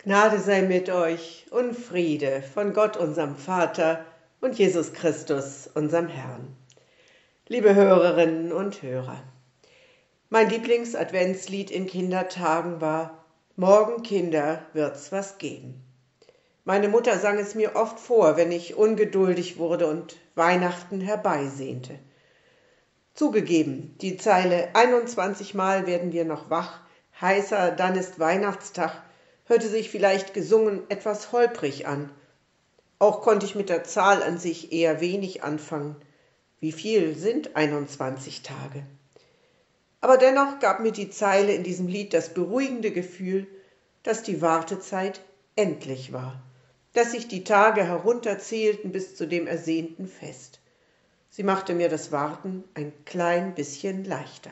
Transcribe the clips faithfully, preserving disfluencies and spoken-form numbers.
Gnade sei mit euch und Friede von Gott, unserem Vater, und Jesus Christus, unserem Herrn. Liebe Hörerinnen und Hörer, mein Lieblings-Adventslied in Kindertagen war »Morgen, Kinder, wird's was geben«. Meine Mutter sang es mir oft vor, wenn ich ungeduldig wurde und Weihnachten herbeisehnte. Zugegeben, die Zeile »einundzwanzig Mal werden wir noch wach, heißer, dann ist Weihnachtstag« hörte sich vielleicht gesungen etwas holprig an. Auch konnte ich mit der Zahl an sich eher wenig anfangen. Wie viel sind einundzwanzig Tage? Aber dennoch gab mir die Zeile in diesem Lied das beruhigende Gefühl, dass die Wartezeit endlich war, dass sich die Tage herunterzählten bis zu dem ersehnten Fest. Sie machte mir das Warten ein klein bisschen leichter.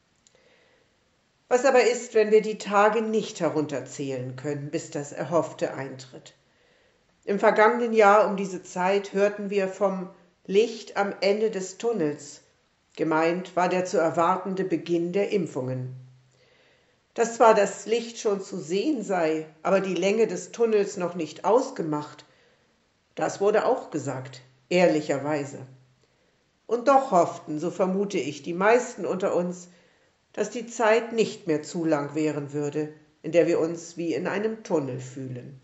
Was aber ist, wenn wir die Tage nicht herunterzählen können, bis das Erhoffte eintritt? Im vergangenen Jahr um diese Zeit hörten wir vom Licht am Ende des Tunnels. Gemeint war der zu erwartende Beginn der Impfungen. Dass zwar das Licht schon zu sehen sei, aber die Länge des Tunnels noch nicht ausgemacht, das wurde auch gesagt, ehrlicherweise. Und doch hofften, so vermute ich, die meisten unter uns, dass die Zeit nicht mehr zu lang währen würde, in der wir uns wie in einem Tunnel fühlen.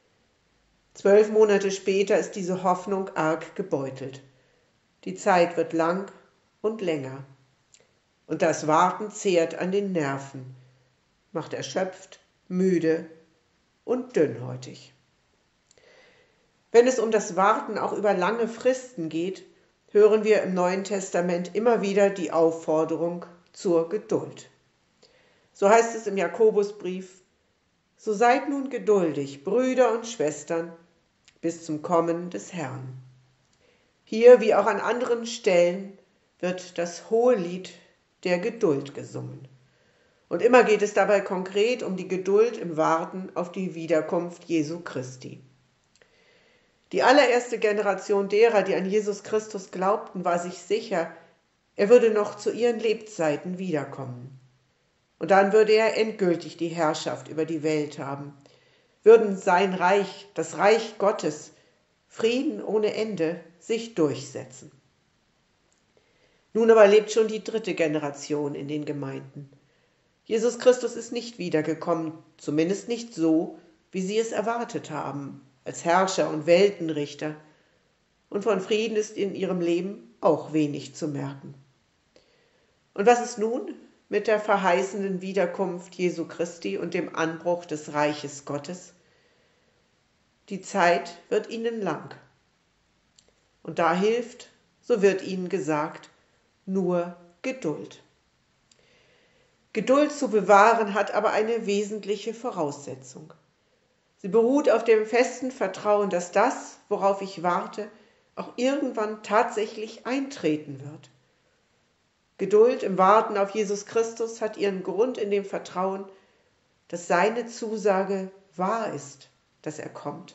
Zwölf Monate später ist diese Hoffnung arg gebeutelt. Die Zeit wird lang und länger. Und das Warten zehrt an den Nerven, macht erschöpft, müde und dünnhäutig. Wenn es um das Warten auch über lange Fristen geht, hören wir im Neuen Testament immer wieder die Aufforderung zur Geduld. So heißt es im Jakobusbrief: So seid nun geduldig, Brüder und Schwestern, bis zum Kommen des Herrn. Hier wie auch an anderen Stellen wird das Hohelied der Geduld gesungen. Und immer geht es dabei konkret um die Geduld im Warten auf die Wiederkunft Jesu Christi. Die allererste Generation derer, die an Jesus Christus glaubten, war sich sicher, er würde noch zu ihren Lebzeiten wiederkommen. Und dann würde er endgültig die Herrschaft über die Welt haben. Würden sein Reich, das Reich Gottes, Frieden ohne Ende, sich durchsetzen. Nun aber lebt schon die dritte Generation in den Gemeinden. Jesus Christus ist nicht wiedergekommen, zumindest nicht so, wie sie es erwartet haben, als Herrscher und Weltenrichter. Und von Frieden ist in ihrem Leben auch wenig zu merken. Und was ist nun mit der verheißenen Wiederkunft Jesu Christi und dem Anbruch des Reiches Gottes? Die Zeit wird ihnen lang. Und da hilft, so wird ihnen gesagt, nur Geduld. Geduld zu bewahren hat aber eine wesentliche Voraussetzung. Sie beruht auf dem festen Vertrauen, dass das, worauf ich warte, auch irgendwann tatsächlich eintreten wird. Geduld im Warten auf Jesus Christus hat ihren Grund in dem Vertrauen, dass seine Zusage wahr ist, dass er kommt.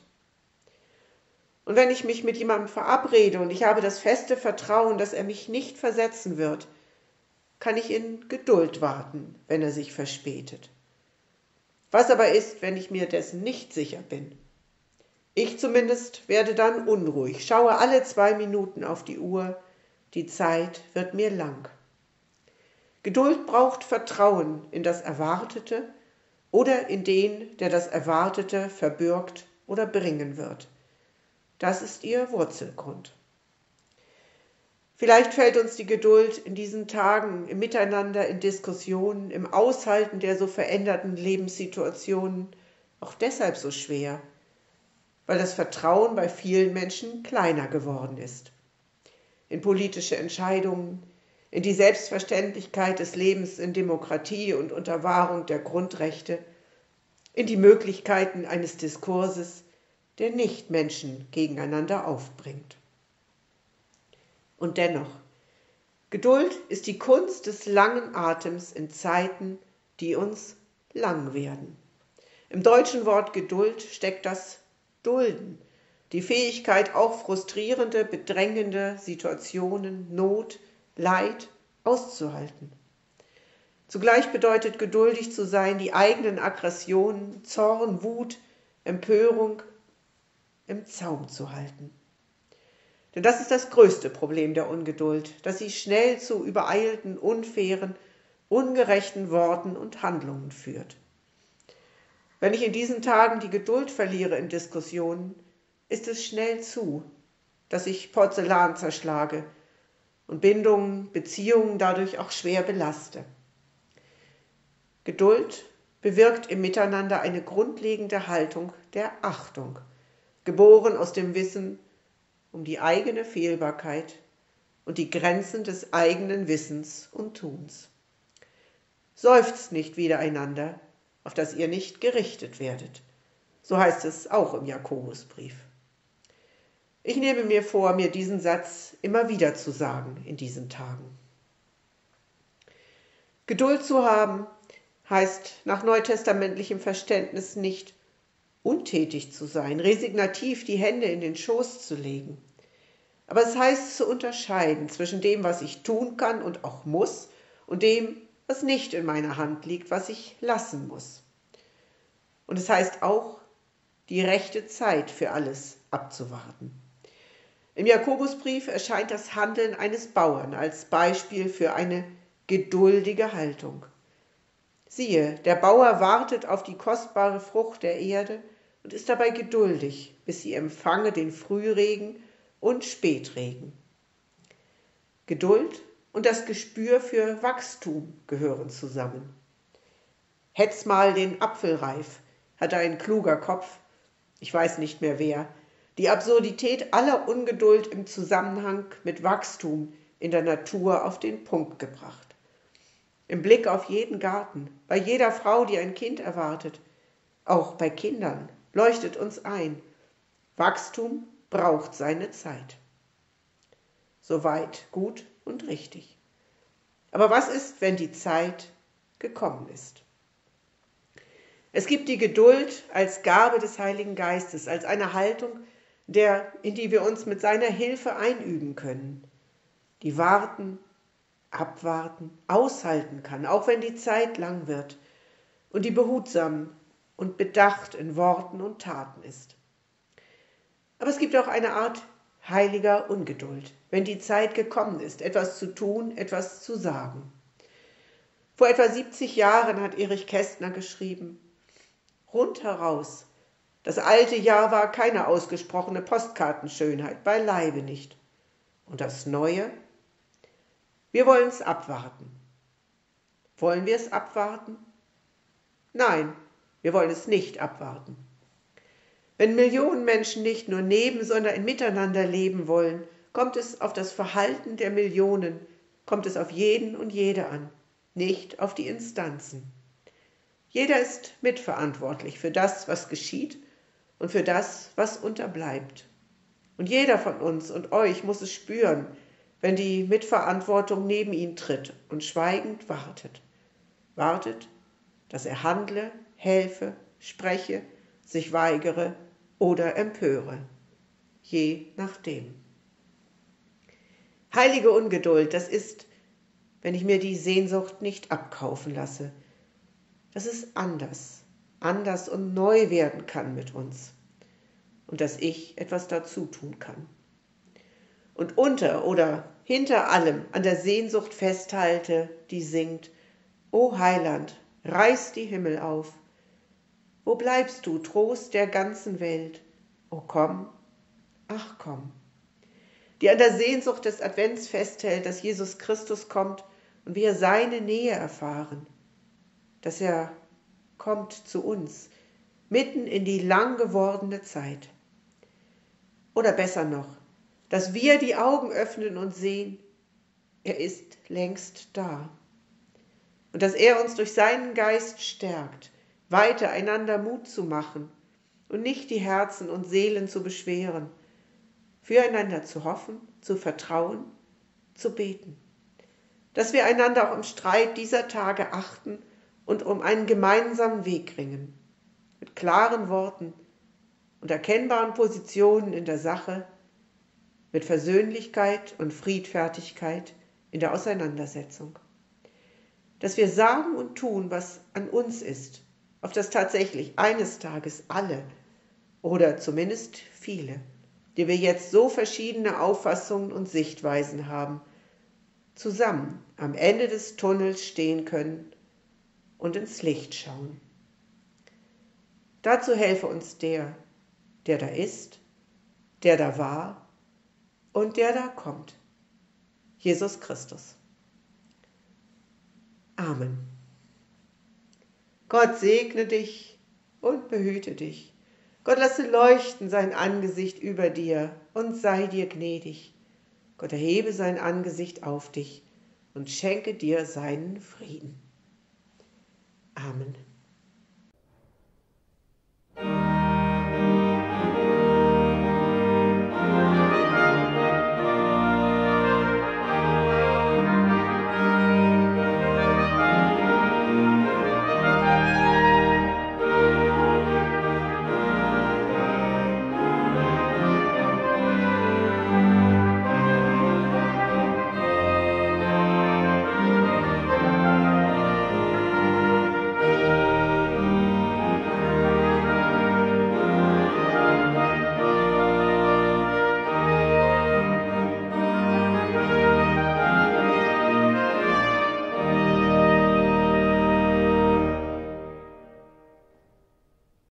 Und wenn ich mich mit jemandem verabrede und ich habe das feste Vertrauen, dass er mich nicht versetzen wird, kann ich in Geduld warten, wenn er sich verspätet. Was aber ist, wenn ich mir dessen nicht sicher bin? Ich zumindest werde dann unruhig, schaue alle zwei Minuten auf die Uhr, die Zeit wird mir lang. Geduld braucht Vertrauen in das Erwartete oder in den, der das Erwartete verbürgt oder bringen wird. Das ist ihr Wurzelgrund. Vielleicht fällt uns die Geduld in diesen Tagen im Miteinander, in Diskussionen, im Aushalten der so veränderten Lebenssituationen auch deshalb so schwer, weil das Vertrauen bei vielen Menschen kleiner geworden ist. In politische Entscheidungen, in die Selbstverständlichkeit des Lebens in Demokratie und unter Wahrung der Grundrechte, in die Möglichkeiten eines Diskurses, der nicht Menschen gegeneinander aufbringt. Und dennoch, Geduld ist die Kunst des langen Atems in Zeiten, die uns lang werden. Im deutschen Wort Geduld steckt das Dulden, die Fähigkeit, auch frustrierende, bedrängende Situationen, Not, Leid auszuhalten. Zugleich bedeutet geduldig zu sein, die eigenen Aggressionen, Zorn, Wut, Empörung im Zaum zu halten. Denn das ist das größte Problem der Ungeduld, dass sie schnell zu übereilten, unfairen, ungerechten Worten und Handlungen führt. Wenn ich in diesen Tagen die Geduld verliere in Diskussionen, ist es schnell zu, dass ich Porzellan zerschlage und Bindungen, Beziehungen dadurch auch schwer belaste. Geduld bewirkt im Miteinander eine grundlegende Haltung der Achtung, geboren aus dem Wissen um die eigene Fehlbarkeit und die Grenzen des eigenen Wissens und Tuns. Seufzt nicht widereinander, auf dass ihr nicht gerichtet werdet. So heißt es auch im Jakobusbrief. Ich nehme mir vor, mir diesen Satz immer wieder zu sagen in diesen Tagen. Geduld zu haben heißt nach neutestamentlichem Verständnis nicht untätig zu sein, resignativ die Hände in den Schoß zu legen. Aber es heißt zu unterscheiden zwischen dem, was ich tun kann und auch muss, und dem, was nicht in meiner Hand liegt, was ich lassen muss. Und es heißt auch, die rechte Zeit für alles abzuwarten. Im Jakobusbrief erscheint das Handeln eines Bauern als Beispiel für eine geduldige Haltung. Siehe, der Bauer wartet auf die kostbare Frucht der Erde und ist dabei geduldig, bis sie empfange den Frühregen und Spätregen. Geduld und das Gespür für Wachstum gehören zusammen. Hetz mal den Apfel reif, hatte ein kluger Kopf, ich weiß nicht mehr wer, die Absurdität aller Ungeduld im Zusammenhang mit Wachstum in der Natur auf den Punkt gebracht. Im Blick auf jeden Garten, bei jeder Frau, die ein Kind erwartet, auch bei Kindern, leuchtet uns ein, Wachstum braucht seine Zeit. Soweit gut und richtig. Aber was ist, wenn die Zeit gekommen ist? Es gibt die Geduld als Gabe des Heiligen Geistes, als eine Haltung, der, in die wir uns mit seiner Hilfe einüben können, die warten, abwarten, aushalten kann, auch wenn die Zeit lang wird, und die behutsam und bedacht in Worten und Taten ist. Aber es gibt auch eine Art heiliger Ungeduld, wenn die Zeit gekommen ist, etwas zu tun, etwas zu sagen. Vor etwa siebzig Jahren hat Erich Kästner geschrieben: Rundheraus, das alte Jahr war keine ausgesprochene Postkartenschönheit, beileibe nicht. Und das Neue? Wir wollen es abwarten. Wollen wir es abwarten? Nein, wir wollen es nicht abwarten. Wenn Millionen Menschen nicht nur neben, sondern im Miteinander leben wollen, kommt es auf das Verhalten der Millionen, kommt es auf jeden und jede an, nicht auf die Instanzen. Jeder ist mitverantwortlich für das, was geschieht und für das, was unterbleibt. Und jeder von uns und euch muss es spüren, wenn die Mitverantwortung neben ihn tritt und schweigend wartet. Wartet, dass er handle, helfe, spreche, sich weigere oder empöre. Je nachdem. Heilige Ungeduld, das ist, wenn ich mir die Sehnsucht nicht abkaufen lasse, dass es anders, anders und neu werden kann mit uns und dass ich etwas dazu tun kann. Und unter oder hinter allem an der Sehnsucht festhalte, die singt: O Heiland, reiß die Himmel auf. Wo bleibst du, Trost der ganzen Welt? O komm, ach komm. Die an der Sehnsucht des Advents festhält, dass Jesus Christus kommt und wir seine Nähe erfahren, dass er kommt zu uns, mitten in die lang gewordene Zeit. Oder besser noch, dass wir die Augen öffnen und sehen, er ist längst da. Und dass er uns durch seinen Geist stärkt, weiter einander Mut zu machen und nicht die Herzen und Seelen zu beschweren, füreinander zu hoffen, zu vertrauen, zu beten. Dass wir einander auch im Streit dieser Tage achten und um einen gemeinsamen Weg ringen, mit klaren Worten und erkennbaren Positionen in der Sache, mit Versöhnlichkeit und Friedfertigkeit in der Auseinandersetzung. Dass wir sagen und tun, was an uns ist, auf das tatsächlich eines Tages alle oder zumindest viele, die wir jetzt so verschiedene Auffassungen und Sichtweisen haben, zusammen am Ende des Tunnels stehen können und ins Licht schauen. Dazu helfe uns der, der da ist, der da war und der da kommt, Jesus Christus. Amen. Gott segne dich und behüte dich. Gott lasse leuchten sein Angesicht über dir und sei dir gnädig. Gott erhebe sein Angesicht auf dich und schenke dir seinen Frieden. Amen.